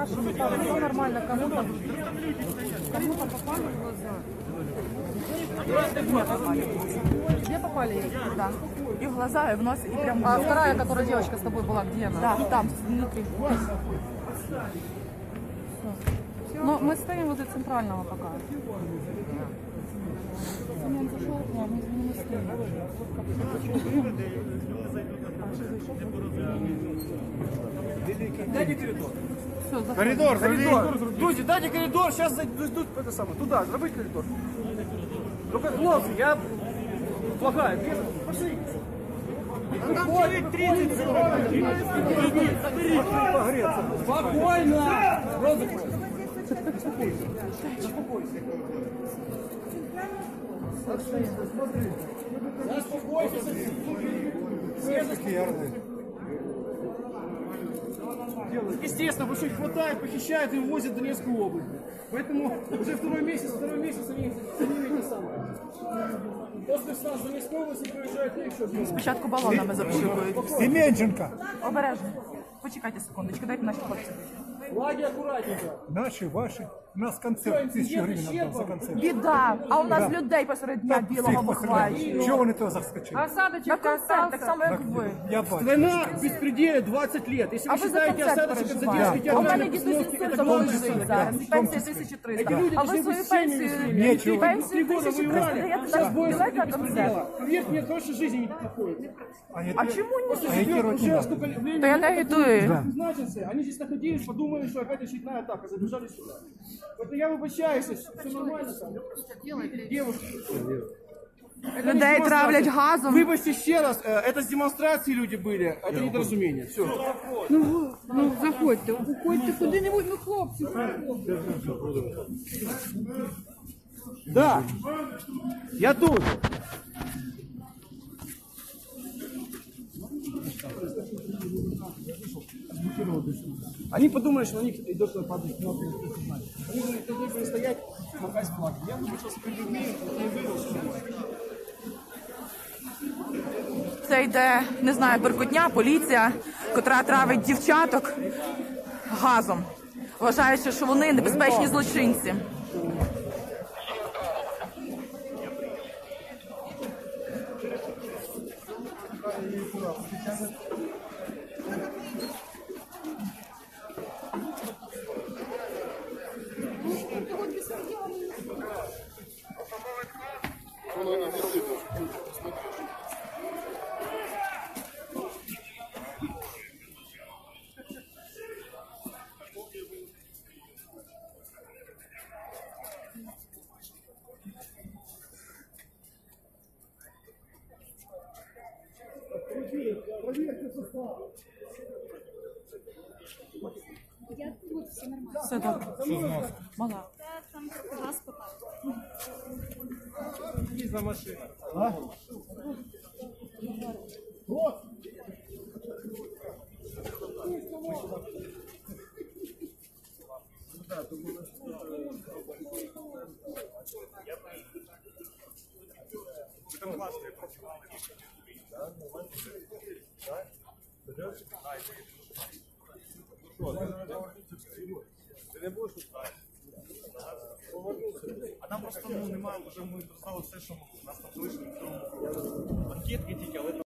чтобы там все нормально, кому-то попали в глаза. Где попали? Да. И в глаза, и в нос, и прям... А вторая, которая девочка с тобой была, где она? Да, там, внутри. Но мы стоим возле центрального пока. Семен зашел к нам, мы не стоим. Дайте коридор. Все, заходим. Коридор. Люди, дайте коридор, сейчас зайдут это самое. Туда, забыть коридор. Только хлопцы, я плохая. Пошли. Там человек 30 погреться. Спокойно. Розыгрыш. Успокойся. Все такие орлы. Естественно, очень хватает, похищают и увозят в Донецкую область. Поэтому уже второй месяц они эти самые. После сна с Донецкой области приезжают еще. Спочатку балонами запшикують. Семенченко. Обережно. Почекайте секундочку, дайте наші хлопці. Лаги аккуратненько. Наши, ваши. У нас концерт 1000 гривень отдав за концерт. Біда! А у нас людей посеред дня білого вихвачують. Чого вони того заскочили? Осадочек На концерт, так само як ви. Я бачу. Страна в беспределе 20 лет. Если А вы ви за считаете концерт осадочек за переживаєте. детские У мене театральные дідусь постановки, син это за мною кончится. жить зараз. І пенсія 1300. Эти люди А ви должны свою быть семьями пенсію, своими. Нечего. пенсію 3 года 1300 воевали. даєте Сейчас нам боятся білет на беспредела. концерт. Поверьте мне, хорошей жизни не приходит. А чому ні? Агитировать не Уже надо. сколько времени Та я не агітую. значится, они здесь находились, подумали, что опять очередная атака, забежали сюда. Это я выбачаюсь, все нормально там. Девушки. Это не Людей демонстрация. травлять газом. Выбачьте еще раз, это с демонстрации люди были, это недоразумение. Все. Ну, заходьте, уходьте куди-небудь, ну хлопці. Да, я тут. Они подумали, что на них идет падать кнопка. Они должны были стоять, махать флагом. Я выбачился перед людьми, не вывел, что Це йде, не знаю, беркутня, поліція, котра травить дівчаток газом, вважаючи, що вони небезпечні злочинці. Я тут, все нормально. Все добре. Мала. Там газ попав. есть на машине. А там просто немає, вже ми достали все, що могли. Нас там залишили в цьому анкетки тільки, але